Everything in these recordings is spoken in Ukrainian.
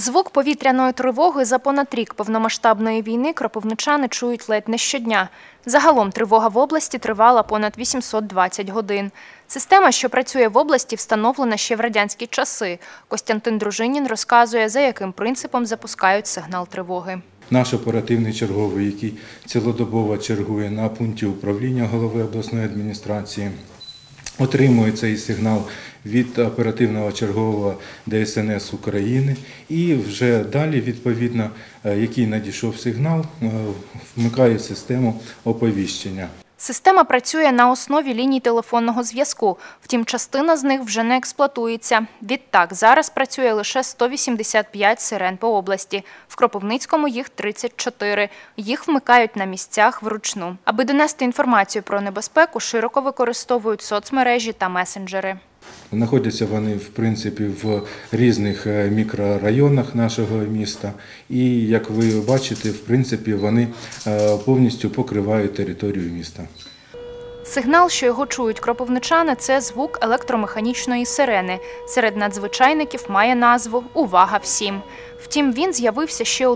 Звук повітряної тривоги за понад рік повномасштабної війни кропивничани чують ледь не щодня. Загалом тривога в області тривала понад 820 годин. Система, що працює в області, встановлена ще в радянські часи. Костянтин Дружинін розказує, за яким принципом запускають сигнал тривоги. Наш оперативний черговий, який цілодобово чергує на пункті управління голови обласної адміністрації, отримує цей сигнал від оперативного чергового ДСНС України і вже далі, відповідно, який надійшов сигнал, вмикає систему оповіщення. Система працює на основі ліній телефонного зв'язку, втім частина з них вже не експлуатується. Відтак, зараз працює лише 185 сирен по області. В Кропивницькому їх 34. Їх вмикають на місцях вручну. Аби донести інформацію про небезпеку, широко використовують соцмережі та месенджери. Знаходяться вони, в принципі, в різних мікрорайонах нашого міста. І, як ви бачите, в принципі, вони повністю покривають територію міста. Сигнал, що його чують кропивничани – це звук електромеханічної сирени. Серед надзвичайників має назву «Увага всім!». Втім, він з'явився ще у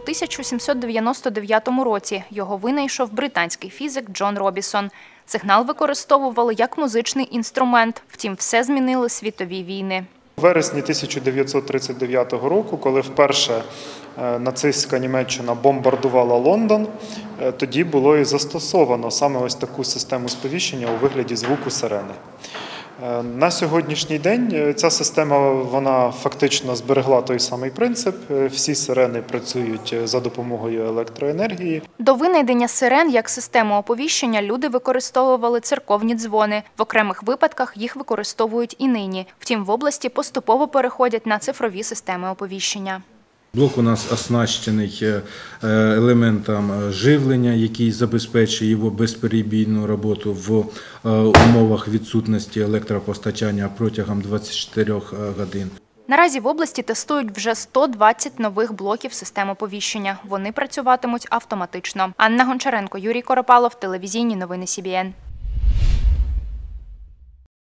1799 році. Його винайшов британський фізик Джон Робісон. Сигнал використовували як музичний інструмент. Втім, все змінили світові війни. У вересні 1939 року, коли вперше нацистська Німеччина бомбардувала Лондон, тоді було і застосовано саме ось таку систему сповіщення у вигляді звуку сирени. На сьогоднішній день ця система, вона фактично зберегла той самий принцип. Всі сирени працюють за допомогою електроенергії. До винайдення сирен як систему оповіщення люди використовували церковні дзвони. В окремих випадках їх використовують і нині. Втім, в області поступово переходять на цифрові системи оповіщення. Блок у нас оснащений елементом живлення, який забезпечує його безперебійну роботу в умовах відсутності електропостачання протягом 24 годин. Наразі в області тестують вже 120 нових блоків систем оповіщення. Вони працюватимуть автоматично. Анна Гончаренко, Юрій Коропалов, телевізійні новини СІБІН.